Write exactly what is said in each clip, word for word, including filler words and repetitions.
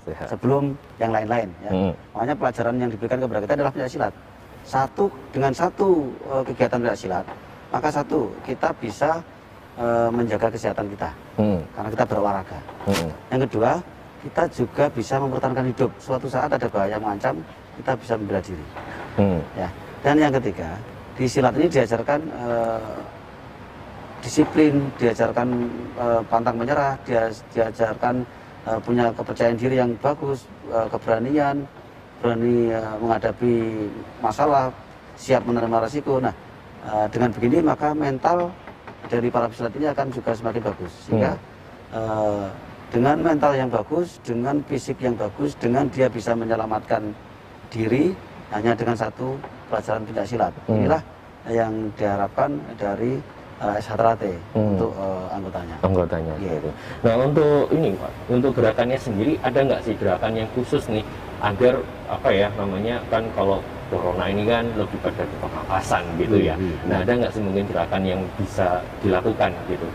sehat. sebelum yang lain-lain. Ya. Hmm. Makanya pelajaran yang diberikan kepada kita adalah pencaksilat. Satu dengan satu uh, kegiatan pencaksilat, maka satu kita bisa uh, menjaga kesehatan kita, hmm. karena kita berolahraga. Hmm. Yang kedua, kita juga bisa mempertahankan hidup. Suatu saat ada bahaya mengancam, kita bisa membela diri. Hmm. Ya. Dan yang ketiga, di silat ini diajarkan uh, disiplin, diajarkan uh, pantang menyerah, dia, diajarkan uh, punya kepercayaan diri yang bagus, uh, keberanian, berani uh, menghadapi masalah, siap menerima resiko. Nah, uh, dengan begini maka mental dari para pesilat ini akan juga semakin bagus. Sehingga hmm. uh, dengan mental yang bagus, dengan fisik yang bagus, dengan dia bisa menyelamatkan diri hanya dengan satu pelajaran pencaksilat. Hmm. Inilah yang diharapkan dari Uh, S H Trate hmm. untuk uh, anggotanya. Anggotanya. Yeah. Gitu. Nah untuk ini Pak, untuk gerakannya sendiri ada nggak sih gerakan yang khusus nih agar apa ya namanya kan kalau corona ini kan lebih pada kepakasan gitu ya. Hmm. Nah ada nggak sih mungkin gerakan yang bisa dilakukan gitu?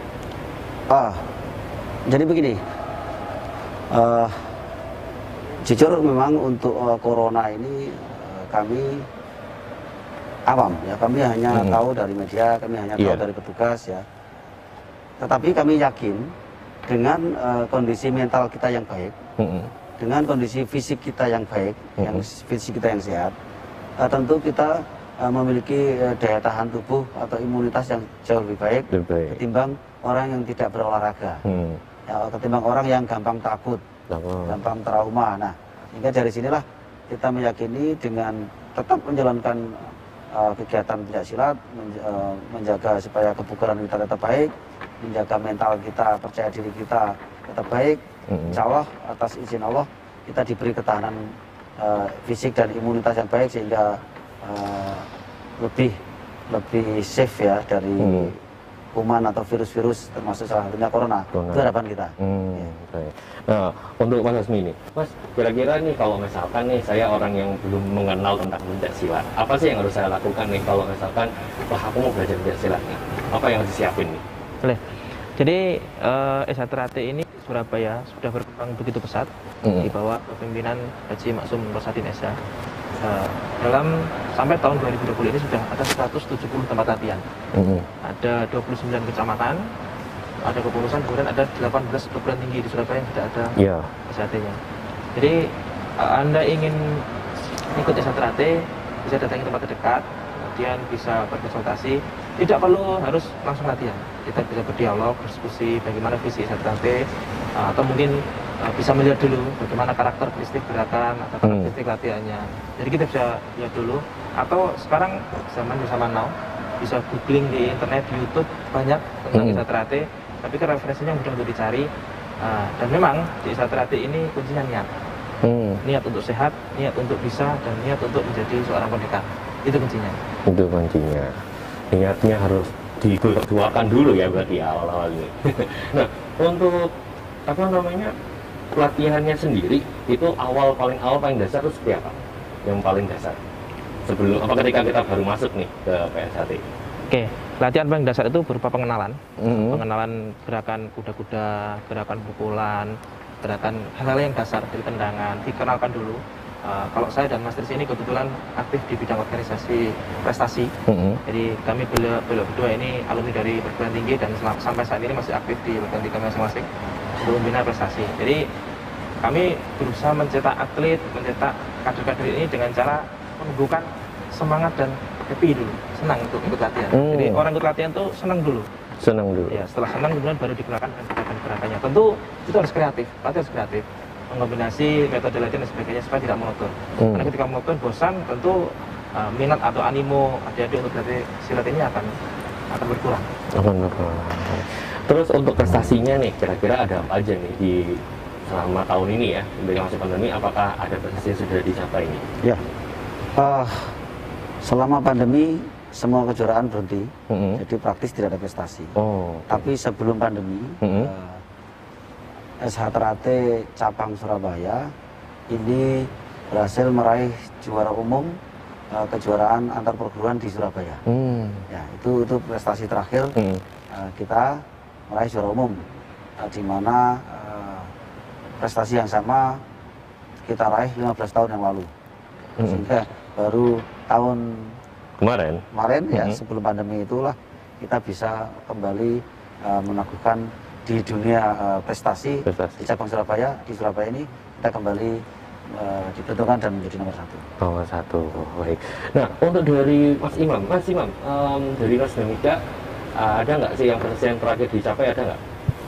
Ah, jadi begini. Uh, jujur memang untuk uh, corona ini uh, kami awam ya, kami hanya hmm. tahu dari media, kami hanya tahu yeah. dari petugas ya. Tetapi kami yakin dengan uh, kondisi mental kita yang baik, hmm. dengan kondisi fisik kita yang baik, hmm. yang fisik kita yang sehat, uh, tentu kita uh, memiliki uh, daya tahan tubuh atau imunitas yang jauh lebih baik, lebih baik. ketimbang orang yang tidak berolahraga, hmm. ya, ketimbang orang yang gampang takut, oh. gampang trauma. Nah, sehingga dari sinilah kita meyakini dengan tetap menjalankan Uh, kegiatan pencaksilat, menj uh, menjaga supaya kebugaran kita tetap baik, menjaga mental kita, percaya diri kita tetap baik. Mm-hmm. Insya Allah atas izin Allah kita diberi ketahanan uh, fisik dan imunitas yang baik sehingga uh, lebih lebih safe ya dari mm. kuman atau virus-virus termasuk salah satunya corona. corona. Itu harapan kita. Hmm, ya. Baik. Nah, untuk Mas Hasmi ini, Mas, kira-kira nih kalau misalkan nih saya orang yang belum mengenal tentang pencaksilat, apa sih yang harus saya lakukan nih kalau misalkan, wah aku mau belajar pencaksilat nih, apa yang harus disiapin nih? Boleh. Jadi uh, S H Trate ini Surabaya sudah berkembang begitu pesat mm-hmm. di bawah kepemimpinan Haji Maksum Rosadin S H. Uh, dalam sampai tahun dua ribu dua puluh ini sudah ada seratus tujuh puluh tempat latihan, mm-hmm. ada dua puluh sembilan kecamatan, ada kepengurusan, kemudian ada delapan belas perguruan tinggi di Surabaya yang tidak ada yeah. S H T-nya. Jadi uh, Anda ingin ikut S H Trate, bisa datangi tempat terdekat, kemudian bisa berkonsultasi, tidak perlu harus langsung latihan. Kita bisa berdialog, berdiskusi bagaimana visi S H Trate, uh, atau mungkin bisa melihat dulu bagaimana karakteristik gerakan atau karakteristik hmm. latihannya. Jadi kita bisa lihat dulu, atau sekarang zaman zaman now bisa googling di internet, di YouTube banyak tentang hmm. S H Trate, tapi kan referensinya mudah untuk dicari. Uh, dan memang di S H Trate ini kuncinya niat, hmm. niat untuk sehat, niat untuk bisa, dan niat untuk menjadi seorang pendekar. Itu kuncinya. Itu kuncinya. Niatnya harus didoakan dulu ya berarti awal-awal ini. Nah untuk apa namanya? Pelatihannya sendiri itu awal paling awal paling dasar itu seperti apa? Yang paling dasar sebelum apa ketika kita baru masuk nih ke P S H T? Oke, latihan paling dasar itu berupa pengenalan, mm-hmm. pengenalan gerakan kuda-kuda, gerakan pukulan, gerakan hal-hal yang dasar dari tendangan dikenalkan dulu. Uh, kalau saya dan Mas Tris ini kebetulan aktif di bidang organisasi prestasi, mm-hmm. jadi kami beliau berdua ini alumni dari perguruan tinggi dan sampai saat ini masih aktif di perguruan tinggi masing-masing untuk membina prestasi. Jadi kami berusaha mencetak atlet, mencetak kader-kader ini dengan cara menumbuhkan semangat dan happy dulu, senang untuk ikut latihan. Hmm. Jadi orang ikut latihan tuh senang dulu. Senang dulu. Ya, setelah senang kemudian baru digunakan gerakan-gerakannya. Tentu itu harus kreatif, latihan harus kreatif, mengombinasi metode latihan dan sebagainya supaya tidak monoton. Hmm. Karena ketika monoton, bosan, tentu uh, minat atau animo adik-adik untuk berlatih silat ini akan akan berkurang. Akan berkurang. Terus untuk prestasinya nih, kira-kira ada apa aja nih di selama tahun ini ya, dari masa pandemi, apakah ada prestasi yang sudah dicapai nih? Ya, uh, selama pandemi semua kejuaraan berhenti, mm-hmm. jadi praktis tidak ada prestasi. Oh, okay. Tapi sebelum pandemi, mm-hmm. uh, S H Trate cabang Surabaya ini berhasil meraih juara umum uh, kejuaraan antar perguruan di Surabaya. Mm. Ya, itu itu prestasi terakhir mm. uh, kita meraih juara umum, uh, di mana uh, prestasi yang sama kita raih lima belas tahun yang lalu. Mm-hmm. Sehingga baru tahun kemarin, kemarin mm-hmm. ya sebelum pandemi itulah kita bisa kembali uh, meneguhkan di dunia uh, prestasi, prestasi di cabang Surabaya. Di Surabaya ini kita kembali uh, ditentukan dan menjadi nomor satu. Nomor satu, baik. Nah, untuk dari Mas Imam, Mas Imam um, dari Nasdemika uh, ada nggak sih yang prestasi yang terakhir dicapai, ada nggak?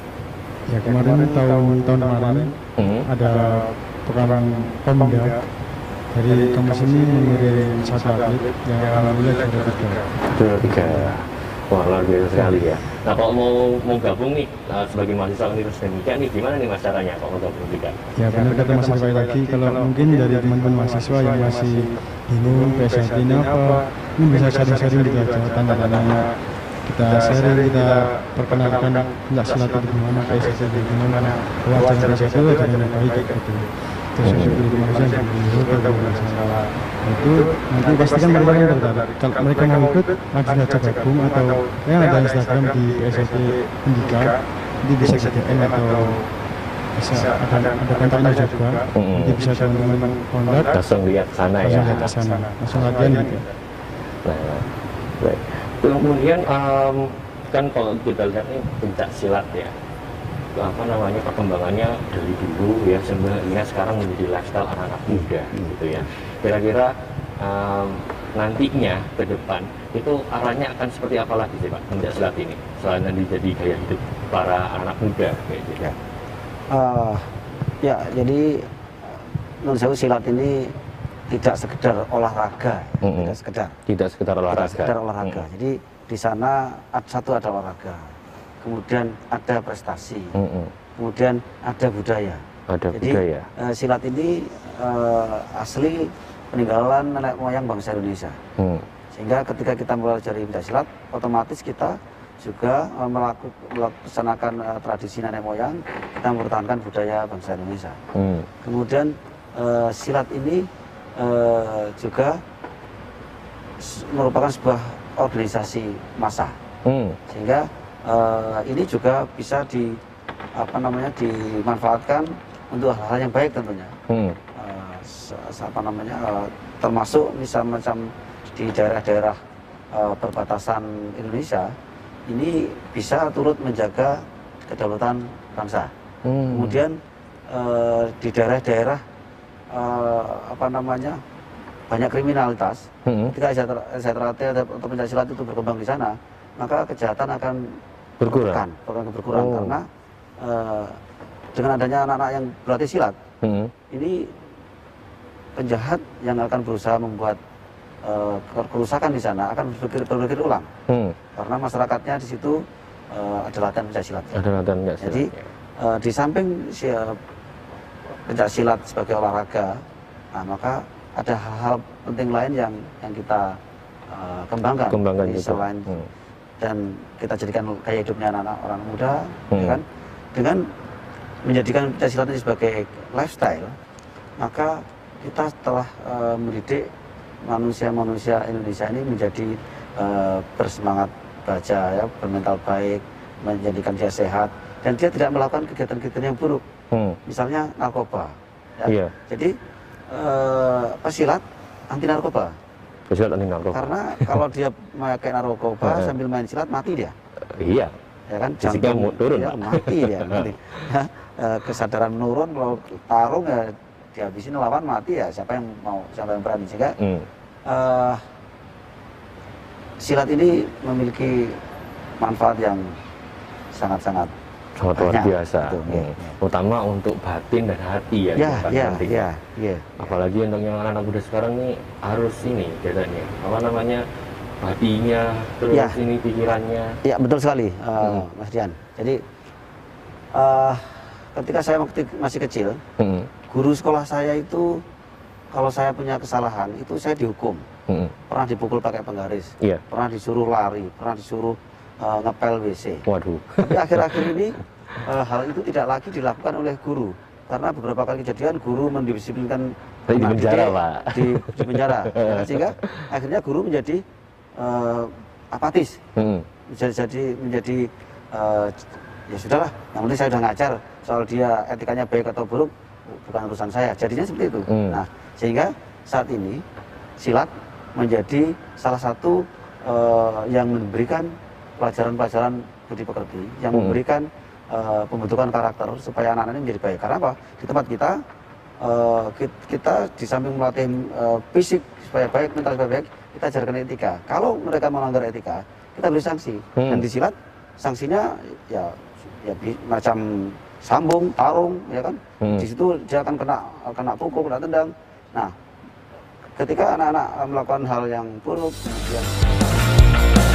Ya kemarin tahun tahun kemarin hmm. ada program Pemda dari kampus ini mengirim satu atlet yang alhamdulillah juara tiga. Juara tiga. Wah, luar biasa sekali ya. Nah, kalau mau mau gabung nih uh, sebagai mahasiswa Universitas Indonesia nih, gimana nih mas caranya kalau mau gabung juga? Ya benar kata Mas Irfan lagi, kalau mungkin dari teman-teman mahasiswa yang masih bingung P S H D ini apa, ini bisa sharing-sharing gitu aja, tanda-tandanya kita sharing, kita perkenalkan pencaksilat silat itu gimana, P S H D itu gimana, wajah P S H D itu dengan baik gitu. Terus juga di mahasiswa yang bingung kalau masalah itu nanti pastikan mereka yang tertarik. Kalau mereka mau ikut langsung saja gabung atau ya ada Instagram di P S H D Indika, nanti bisa di D M atau bisa ada ada kontaknya juga, nanti bisa teman-teman kontak langsung lihat sana ya, langsung lihat ke sana, langsung latihan gitu. Nah, baik. Kemudian um, kan kalau kita lihat nih pencak silat ya, apa namanya perkembangannya dari dulu ya sebenarnya sekarang menjadi lifestyle anak-anak muda gitu ya. Kira-kira um, nantinya ke depan itu arahnya akan seperti apa lagi sih Pak pencak silat ini selain nanti jadi gaya hidup para anak muda kayak gitu? Ya, uh, ya jadi menurut saya silat ini tidak sekedar olahraga, ya. mm-hmm. tidak sekedar tidak sekedar olahraga. Tidak sekedar olahraga. Mm-hmm. Jadi di sana satu ada olahraga, kemudian ada prestasi, mm-hmm. kemudian ada budaya. Ada Jadi budaya. Uh, silat ini uh, asli peninggalan nenek moyang bangsa Indonesia. Mm. Sehingga ketika kita mempelajari pencak silat, otomatis kita juga uh, melaksanakan uh, tradisi nenek moyang, kita mempertahankan budaya bangsa Indonesia. Mm. Kemudian uh, silat ini Uh, juga merupakan sebuah organisasi massa, hmm. sehingga uh, ini juga bisa di apa namanya dimanfaatkan untuk hal-hal yang baik tentunya. Hmm. Uh, apa namanya uh, termasuk misal macam di daerah-daerah uh, perbatasan Indonesia ini bisa turut menjaga kedaulatan bangsa. Hmm. Kemudian uh, di daerah-daerah Uh, apa namanya banyak kriminalitas, hmm. ketika Esatrate atau pencak silat itu berkembang di sana, maka kejahatan akan berkurang, akan berkurang oh. karena uh, dengan adanya anak-anak yang berlatih silat, hmm. ini penjahat yang akan berusaha membuat uh, kerusakan di sana akan berpikir, berpikir ulang, hmm. karena masyarakatnya di situ uh, ada latihan pencak silat. Ada latihan pencak silat. Jadi uh, di samping si, uh, pencak silat sebagai olahraga, nah maka ada hal-hal penting lain yang yang kita uh, kembangkan, kembangkan jadi, selain hmm. dan kita jadikan gaya hidupnya anak-anak orang muda, hmm. ya kan, dengan menjadikan pencak silat ini sebagai lifestyle, maka kita telah uh, mendidik manusia-manusia Indonesia ini menjadi uh, bersemangat baca, ya, bermental baik, menjadikan dia sehat, dan dia tidak melakukan kegiatan-kegiatan yang buruk. Hmm. Misalnya narkoba, ya. Iya. Jadi uh, pesilat anti narkoba. Pesilat anti narkoba. Karena kalau dia memakai narkoba sambil main silat mati dia. Uh, iya. Ya kan, jantung turun, ya, mati dia. Mati. Ya, uh, kesadaran menurun, kalau tarung ya dihabisin lawan mati ya. Siapa yang mau, siapa yang berani. Sehingga hmm. uh, silat ini memiliki manfaat yang sangat-sangat sangat luar biasa, gitu, hmm. ya, ya. Terutama untuk batin dan hati ya, ya, ya, ya, ya. Apalagi untuk yang anak-anak muda sekarang nih harus ini biasanya apa namanya hatinya terus ya. Ini pikirannya. Ya betul sekali, uh, hmm. Mas Dian. Jadi uh, ketika saya masih kecil, hmm. guru sekolah saya itu kalau saya punya kesalahan itu saya dihukum, hmm. pernah dipukul pakai penggaris, ya. Pernah disuruh lari, pernah disuruh Uh, ngepel W C. Waduh. Tapi akhir-akhir ini uh, hal itu tidak lagi dilakukan oleh guru karena beberapa kali kejadian guru mendisiplinkan di penjara, Pak. Di, di penjara. Ya, sehingga akhirnya guru menjadi uh, apatis, hmm. menjadi, jadi menjadi uh, ya sudahlah, yang penting saya udah ngajar, soal dia etikanya baik atau buruk bukan urusan saya, jadinya seperti itu. Hmm. Nah, sehingga saat ini silat menjadi salah satu uh, yang memberikan pelajaran-pelajaran budi pekerti, yang hmm. memberikan uh, pembentukan karakter supaya anak-anak ini menjadi baik. Karena apa? Di tempat kita, uh, kita di samping melatih uh, fisik supaya baik, mental supaya baik, kita ajarkan etika. Kalau mereka melanggar etika, kita beri sanksi. Hmm. Dan di silat, sanksinya ya, ya macam sambung, tarung, ya kan? Hmm. Di situ dia akan kena kena pukul, kena tendang. Nah, ketika anak-anak melakukan hal yang buruk, kemudian